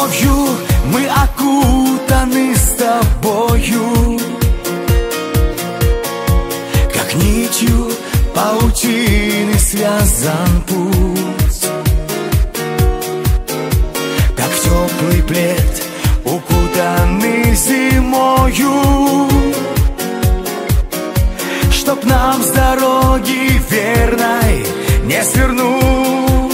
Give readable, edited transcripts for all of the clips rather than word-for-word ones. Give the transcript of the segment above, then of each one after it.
любовью мы окутаны с тобою, как нитью паутины связан путь, как теплый плед укутанный зимою, чтоб нам с дороги верной не свернуть.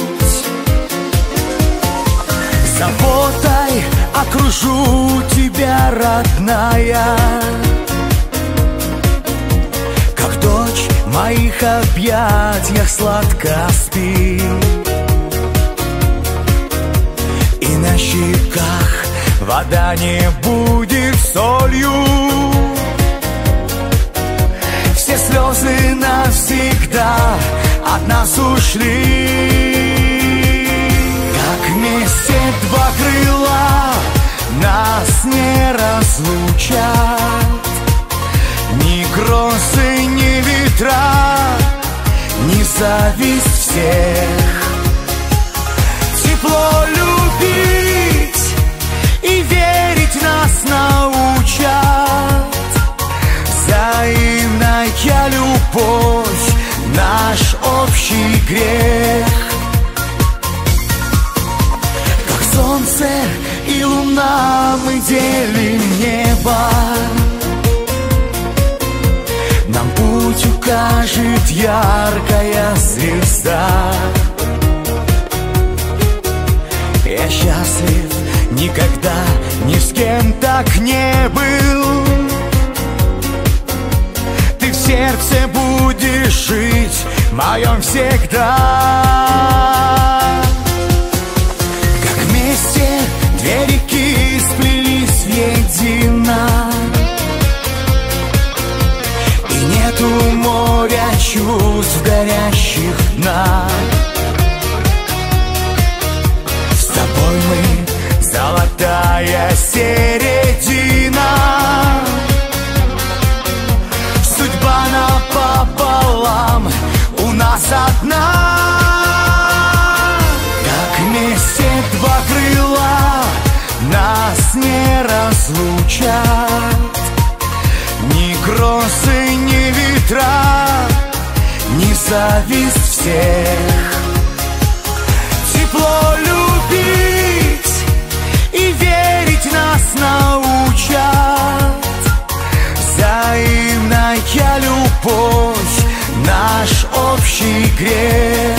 Заботой окружу тебя, родная, как дочь в моих объятиях сладко спи, и на щеках вода не будет солью, все слезы навсегда от нас ушли. Как вместе два крыла нас не разлучат, ни грозы, ни ветра, ни зависть всех. Тепло любить и верить нас научат, взаимная любовь — наш общий грех. Солнце и луна мы делим небо, нам путь укажет яркая звезда. Я счастлив, никогда ни с кем так не был. Ты в сердце будешь жить, в моем всегда. Вместе две реки сплелись воедино, и нету моря чувств горящих дна. С тобой мы золотая середина, судьба напополам у нас одна. Вместе два крыла нас не разлучат, ни грозы, ни ветра, ни зависть всех. Тепло любить и верить нас научат, взаимная любовь — наш общий грех.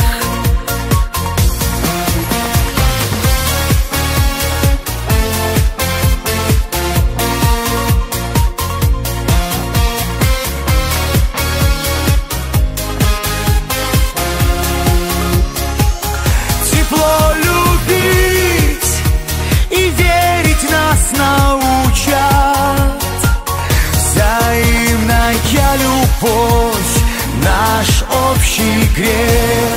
Любовь — наш общий грех.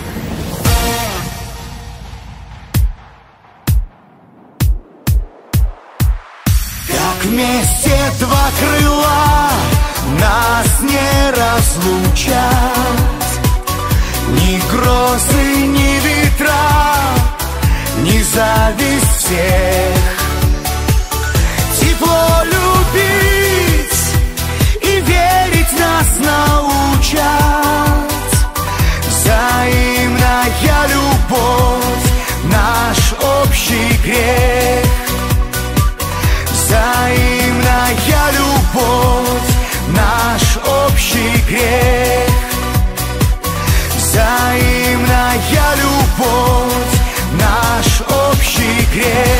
Как вместе два крыла нас не разлучат, ни грозы, ни ветра, ни зависть всех. Тепло любить и верить нас научат, взаимная любовь — наш общий грех. Взаимная любовь — наш общий грех. Взаимная любовь — наш общий грех.